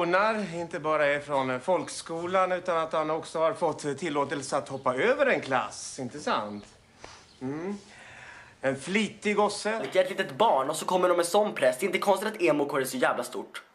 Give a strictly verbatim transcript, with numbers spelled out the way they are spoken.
Gunnar inte bara är från folkskolan utan att han också har fått tillåtelse att hoppa över en klass, inte sant? Mm. En flitig gosse. Jag är ett litet barn och så kommer de med sån press. Det är inte konstigt att emo-kår är så jävla stort.